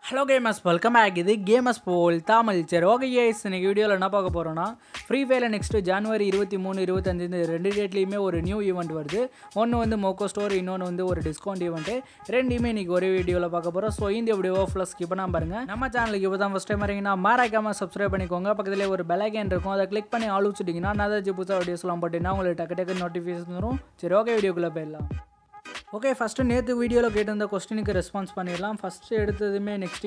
Hello gamers, welcome back. This is gamerzworldtamil. Okay guys, in this video la enna paaka porona Free Fire next January 23 25 இந்த ரெண்டு டேட்லயுமே ஒரு new event வருது. ஒன்னு வந்து Moco store, இன்னொன்னு வந்து ஒரு டிஸ்கவுண்ட் ஈவென்ட். ரெண்டுமே இன்னைக்கு ஒரே வீடியோல பார்க்க போறோம். சோ இந்த வீடியோவை ஃபுல்லா ஸ்கிப் பண்ணாம பாருங்க. நம்ம சேனலுக்கு இப்போதான் ஃபர்ஸ்ட் டைம் வரீங்கன்னா மறக்காம Subscribe பண்ணிக்கோங்க. பக்கத்துலயே ஒரு bell icon இருக்கும். அதை கிளிக் பண்ணி ஆல் வச்சிட்டீங்கன்னா நான் ஏதாவது புதுசா வீடியோஸ்லாம் போட்டேன்னா உங்களுக்கு டக்கு நோட்டிஃபிகேஷன் வரும். சரி ஓகே வீடியோக்குள்ள போயிடலாம். Okay, first நேத்து வீடியோல கேட்டிருந்த क्वेश्चनக்கு ரெஸ்பான்ஸ் பண்ணிரலாம். ஃபர்ஸ்ட் எடுத்ததுமே நெக்ஸ்ட்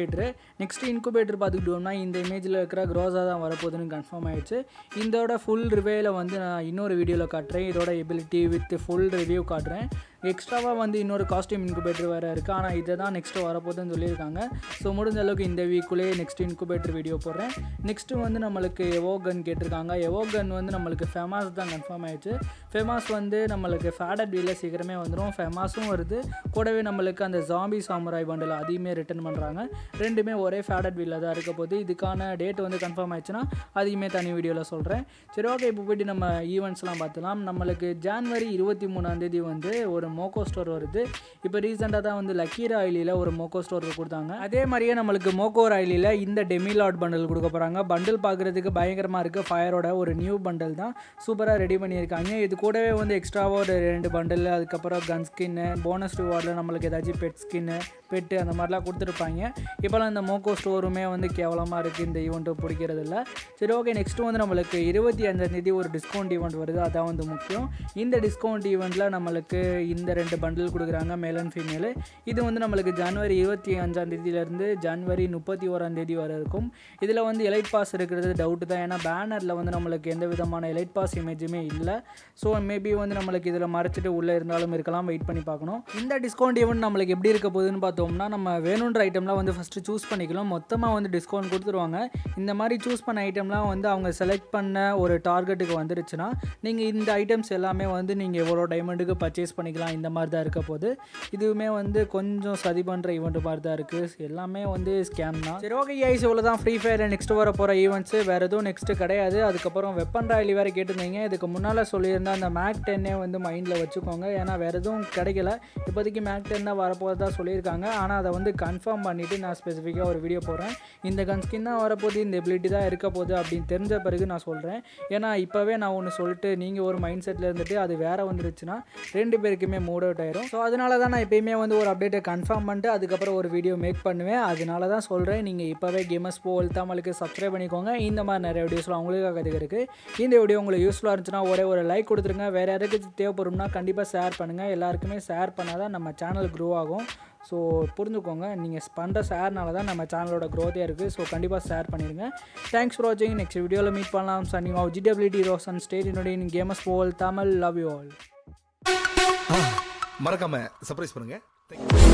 இன்குபேட்டர் பாத்துக்கிட்டோம்னா இந்த இமேஜ்ல இருக்கிற க்ரோஸா தான் வரப்போகுதுன்னு கன்ஃபார்ம் ஆயிடுச்சு. இதோட ஃபுல் ரிவ்யூல வந்து நான் இன்னொரு வீடியோல காட்றேன். இதோட எபிலிட்டி வித் ஃபுல் ரிவ்யூ காட்றேன். எக்ஸ்ட்ராவா வந்து இன்னொரு காஸ்டியூம் இன்குபேட்டர் வேற இருக்கு. ஆனா இத தான் நெக்ஸ்ட் வரப்போகுதுன்னு சொல்லிருக்காங்க. சோ முடிஞ்ச அளவுக்கு இந்த வீக்குலயே நெக்ஸ்ட் இன்குபேட்டர் வீடியோ போடுறேன். நெக்ஸ்ட் வந்து நமக்கு எவோ கன் கேட்டிருக்காங்க. எவோ கன் வந்து நமக்கு ஃபேமஸ் தான் கன்ஃபார்ம் ஆயிடுச்சு. ஃபேமஸ் வந்து நமக்கு ஃபேடட் வீல்ல சீக்கிரமே வந்துரும். ஃபேமஸும் வருது. கூடவே நமக்கு அந்த ஜாம்பி சாமுராய் பண்டல் அதையுமே ரிட்டர்ன் பண்றாங்க. ரெண்டுமே ஒரே ஃபேடட் வீல்ல தான் இருக்க போகுது. இதுக்கான டேட் வந்து கன்ஃபார்ம் ஆயிடுச்சுனா அதையுமே தனி வீடியோல சொல்றேன். சரி ஓகே இப்போ போய் நம்ம ஈவென்ட்ஸ்லாம் பார்த்தலாம். நமக்கு ஜனவரி 23 ஆம் தேதி வந்து ஒரு Moco ஸ்டோர் வருது. இப்போ ரீசெண்டா தான் வந்து லக்கி ராயலில ஒரு Moco ஸ்டோர் கொடுத்தாங்க. அதே மாதிரியே நமக்கு Moco ராயலில இந்த டெமிலாட் பண்டல் கொடுக்க போறாங்க. பண்டல் பார்க்கிறதுக்கு பயங்கரமா இருக்கு. ஃபயரோட ஒரு நியூ பண்டல் தான் சூப்பரா ரெடி பண்ணியிருக்காங்க. இது கூடவே வந்து எக்ஸ்ட்ராவா ஒரு 2 பண்டல், அதுக்கப்புறம் கன் ஸ்கின், போனஸ் ரிவார்டில் நமக்கு ஏதாச்சும் பெட் ஸ்கின்னு, பெட்டு அந்த மாதிரிலாம் கொடுத்துருப்பாங்க. இப்போலாம் இந்த Moco ஸ்டோருமே வந்து கேவலமாக இருக்குது. இந்த ஈவெண்ட்டு பிடிக்கிறது இல்லை. சரி ஓகே நெக்ஸ்ட்டு வந்து நம்மளுக்கு 25ஆம் தேதி ஒரு டிஸ்கவுண்ட் ஈவெண்ட் வருது. அதான் வந்து முக்கியம். இந்த டிஸ்கவுண்ட் ஈவெண்ட்டில் நம்மளுக்கு இந்த 2 பண்டில் கொடுக்குறாங்க, மேல் அண்ட் ஃபீமேலு. இது வந்து நம்மளுக்கு ஜனவரி 25ஆம் தேதியிலேருந்து ஜனவரி 31ஆம் தேதி வரை இருக்கும். இதில் வந்து எலைட் பாஸ் இருக்கிறது டவுட்டு தான். ஏன்னா பேனரில் வந்து நம்மளுக்கு எந்த விதமான எலைட் பாஸ் இமேஜுமே இல்லை. ஸோ மேபி வந்து நம்மளுக்கு இதில் மறைச்சிட்டு உள்ளே இருந்தாலும் இருக்கலாம். வெயிட் பண்ணி பார்க்கணும். இந்த டிஸ்கவுண்ட் ஈவெண்ட் நம்மளுக்கு எப்படி இருக்க போகுதுன்னு பார்த்தோம்னா, நம்ம வேணுன்ற ஐட்டம்லாம் வந்து ஃபஸ்ட்டு சூஸ் பண்ணிக்கலாம். மொத்தமாக வந்து டிஸ்கவுண்ட் கொடுத்துருவாங்க. இந்த மாதிரி சூஸ் பண்ண ஐட்டம்லாம் வந்து அவங்க செலக்ட் பண்ண ஒரு டார்கெட்டுக்கு வந்துருச்சுன்னா நீங்கள் இந்த ஐட்டம்ஸ் எல்லாமே வந்து நீங்கள் எவ்வளோ டைமண்டுக்கு பர்ச்சேஸ் பண்ணிக்கலாம். இந்த மாதிரி தான் இருக்க போகுது. இதுவுமே வந்து கொஞ்சம் சதி பண்ணுற ஈவெண்ட் மாதிரி தான் இருக்குது. எல்லாமே வந்து ஸ்கேம் தான். சரி ஓகே ஐஸ், இவ்வளோ தான் ஃப்ரீ ஃபயர் நெக்ஸ்ட் வர போகிற ஈவெண்ட்ஸு. வேறு எதுவும் நெக்ஸ்ட்டு கிடையாது. அதுக்கப்புறம் வெப்பன் ராயலி வேறு கேட்டிருந்தீங்க. இதுக்கு முன்னால் சொல்லியிருந்தால் அந்த மேக் 10 வந்து மைண்டில் வச்சுக்கோங்க. ஏன்னா வேறு எதுவும் கிடைக்கல. இப்போதைக்கு மேக் 10 தான் வரப்போகிறதா சொல்லியிருக்காங்க. ஆனால் அதை வந்து கன்ஃபார்ம் பண்ணிவிட்டு நான் ஸ்பெசிஃபிக்காக ஒரு வீடியோ போடுறேன். இந்த கன் ஸ்கின் தான் வரப்போகுது, இந்த எபிலிட்டி தான் இருக்க போகுது அப்படின்னு தெரிஞ்ச பிறகு நான் சொல்கிறேன். ஏன்னா இப்போவே நான் ஒன்று சொல்லிட்டு நீங்கள் ஒரு மைண்ட் செட்டில் இருந்துட்டு அது வேறு வந்துருச்சுன்னா 2 பேருக்குமே மூட் அவுட் ஆயிரும். ஸோ அதனால தான் நான் எப்பயுமே வந்து ஒரு அப்டேட்டை கன்ஃபார்ம் பண்ணிட்டு அதுக்கப்புறம் ஒரு வீடியோ மேக் பண்ணுவேன். அதனால தான் சொல்கிறேன், நீங்கள் இப்போவே gamerzworldtamil சப்ஸ்கிரைப் பண்ணிக்கோங்க. இந்த மாதிரி நிறைய வீடியோஸ்லாம் உங்களுக்காக கற்றுக்கிறதுக்கு. இந்த வீடியோ உங்களுக்கு யூஸ்ஃபுல்லாக இருந்துச்சுன்னா ஒரே ஒரு லைக் கொடுத்துருங்க. வேறு யாருக்கும் தேவைப்படும்னா கண்டிப்பாக ஷேர் பண்ணுங்கள். எல்லாருக்குமே ஷேர் பண்ணால் தான் நம்ம சேனல் க்ரோ ஆகும். ஸோ புரிஞ்சுக்கோங்க, நீங்கள் பண்ணுற ஷேர்னால தான் நம்ம சேனலோட க்ரோத்தே இருக்குது. ஸோ கண்டிப்பாக ஷேர் பண்ணிடுங்க. தேங்க்ஸ் ஃபார் வாட்சிங். நெக்ஸ்ட் வீடியோவில் மீட் பண்ணலாம். Signing off Rithick Roshan stay tuned in gamerzworldtamil. Love you all. மறக்காம சர்ப்ரைஸ் பண்ணுங்க.